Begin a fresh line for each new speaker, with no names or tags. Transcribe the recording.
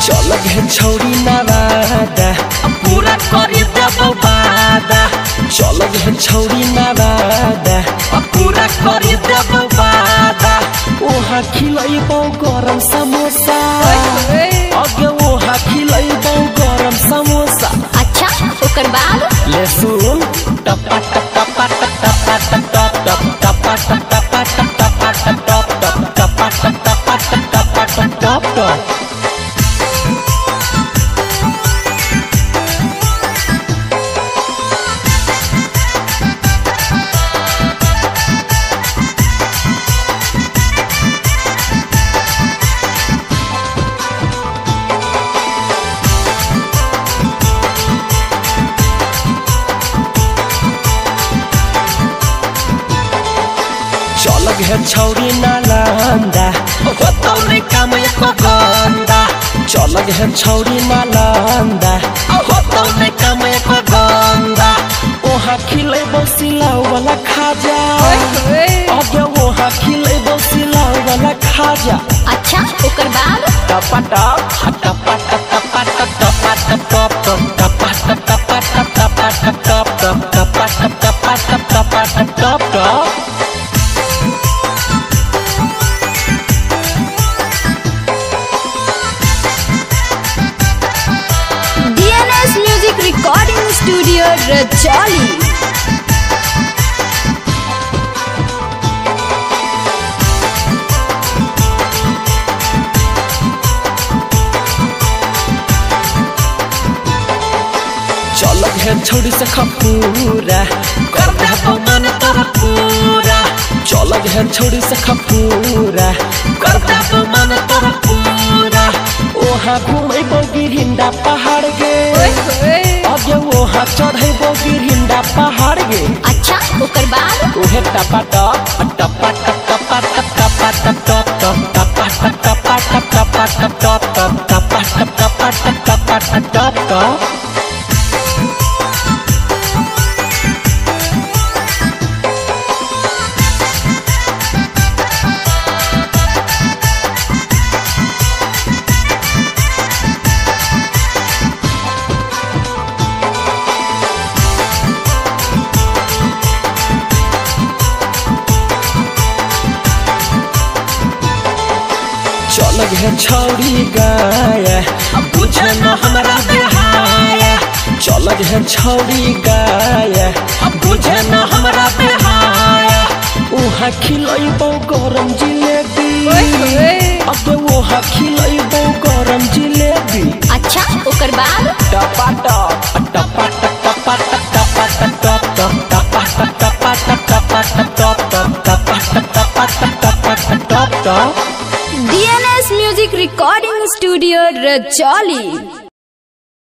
चल गे छौरी नवादा पूरा करी देबो वादा चल गे छौरी नवादा पूरा करी देबो वादा ओहा खिलाइबो गरम समोसा अगे ओहा खिलाइबो गरम समोसा
अच्छा ओकर बाद
ले सुन टपा टपा टपा टपा टपा टपा टपा टपा टपा टपा चल गे छौरी नालंदा तौरे काम एको गंदा चल गे छौरी नालंदा तौरे काम एको गंदा ओहा खिलेबो सिलाउ वाला खाजा अगे ओहा खिलेबो सिलाउ वाला खाजा
अच्छा ओकर बाद
टपा टप टपा टपा टपा टपा टपा टपा टपा टपा टपा
म्यूजिक रिकॉर्डिंग स्टूडियो रजौली।
चल गे छौरी से खपूरा कर देबो मन तोरा पूरा चल गे छौरी से खपूरा कर देबो मन तोरा पूरा ओहा घुमैबो गिरिंडा पहाड़ गे अगे ओहा चढ़ैबो गिरिंडा पहाड़ गे
अच्छा ओकर बाद
ओहे टपा टप टपा टपा टपा टपा टपा टपा चल गे छौरी गाया बुझे न हमरा बेहाया चल गे छौरी गाया बुझे न हमरा बेहाया ओहा खिलाइबो गरम जिलेबी अगे ओहा खिलाइबो गरम जिलेबी
अच्छा ओकर बाद
टपा टप टपा टपा टपा टपा
DNS music recording studio Rajauli.